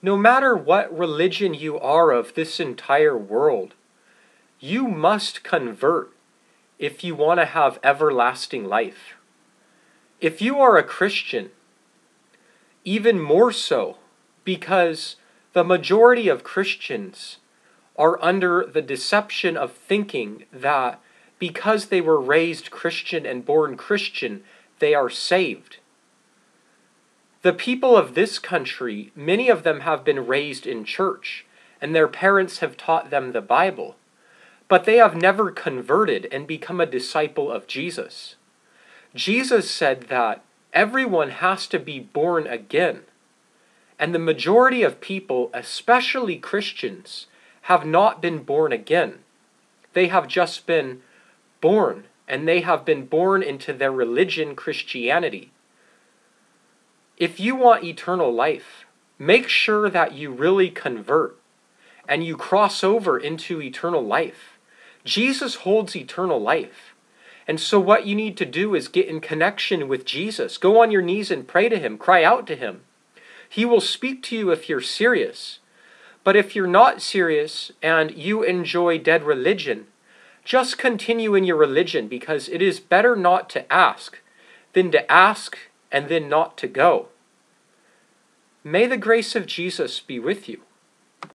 No matter what religion you are of this entire world, you must convert if you want to have everlasting life. If you are a Christian, even more so, because the majority of Christians are under the deception of thinking that because they were raised Christian and born Christian, they are saved. The people of this country, many of them have been raised in church, and their parents have taught them the Bible, but they have never converted and become a disciple of Jesus. Jesus said that everyone has to be born again, and the majority of people, especially Christians, have not been born again. They have just been born, and they have been born into their religion, Christianity. If you want eternal life, make sure that you really convert and you cross over into eternal life. Jesus holds eternal life. And so what you need to do is get in connection with Jesus. Go on your knees and pray to him. Cry out to him. He will speak to you if you're serious. But if you're not serious and you enjoy dead religion, just continue in your religion, because it is better not to ask than to ask and then not to go. May the grace of Jesus be with you.